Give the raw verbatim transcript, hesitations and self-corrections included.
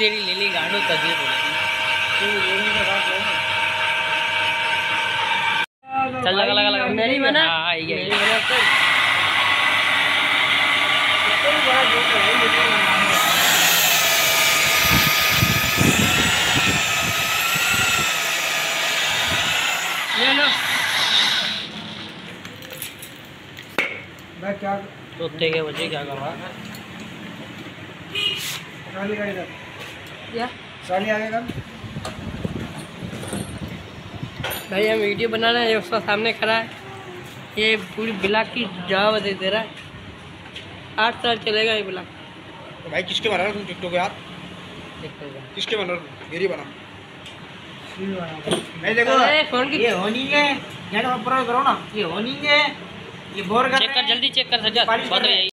देरी ले ली गाड़ो तभी चल लगा लगा लगा मेरी बना हां आई गई मेरी बना चल कोई बड़ा जोक है ये लो मैं क्या तोते के बच्चे क्या कर रहा गाली का इधर या गाली आएगा भाई हम वीडियो बना रहे हैं उसका सामने खड़ा है ये पूरी ब्लॉक की जवाब दे दे रहा है आठ साल चलेगा ये ब्लॉक तो भाई किसके बना रहा तुम टिकटॉक यार किसके बना रहा मेरी बना मैं देखो फोन की ये होनी है यार ऊपर करो ना ये होनी है ये बोर कर चेक कर जल्दी चेक कर सजा